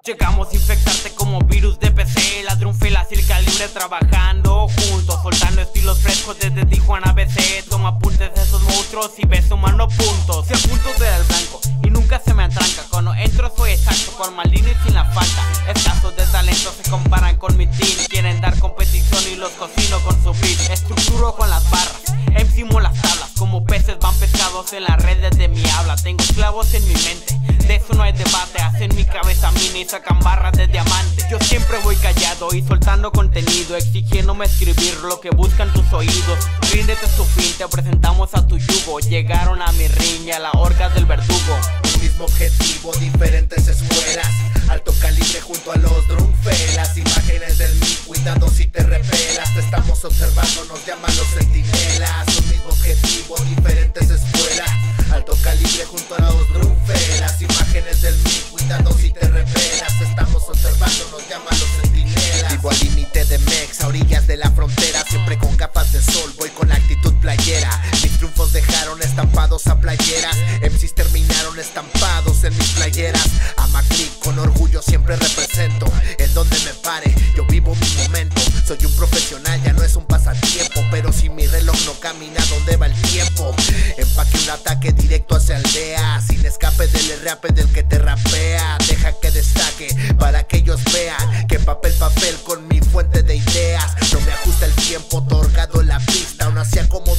Llegamos a infectarte como virus de PC. Ladrón Felas y el Calibre trabajando juntos, soltando estilos frescos desde Tijuana BC. Toma apuntes de esos monstruos y ves sumando puntos. Si a punto de dar el blanco y nunca se me atranca. Cuando entro soy exacto, con Maldini y sin la falta. Escasos de talento se comparan con mi team. Quieren dar competición y los cocino con su beat. Estructuro con las barras, encimo las tablas. Como peces van pescados en las redes de mi habla. Tengo clavos en mi mente, de eso no hay debate. Hacen mi cabeza mini y sacan barras de diamante. Yo siempre voy callado y soltando contenido, exigiéndome escribir lo que buscan tus oídos. Ríndete su fin, te presentamos a tu yugo. Llegaron a mi riña, la horca del verdugo. Un mismo objetivo, diferentes escuelas. Alto calibre junto a los drumfelas. Imágenes del mí, cuidado si te repelas. Te estamos observando, nos llaman los centinelas. Un mismo objetivo, diferentes escuelas. Alto calibre junto a los drumfelas. Imágenes del mí, cuidado si te repelas. Te estamos observando, nos llaman los centinelas. Vivo al límite de Mex, a orillas de la frontera. Siempre con gafas de sol, voy con la actitud playera. Mis triunfos dejaron estampados a playeras. MCs terminaron estampados en mis playeras. A Maclick con orgullo siempre represento. En donde me pare, yo vivo mi momento. Soy un profesional, ya no es un pasatiempo. Pero si mi reloj no camina, ¿dónde va el tiempo? Empaque un ataque directo hacia aldea, sin escape del rape del que te rapea. Deja que destaque para que ellos vean que papel con mi fuente de ideas. No me ajusta el tiempo otorgado en la pista, aún así acomodo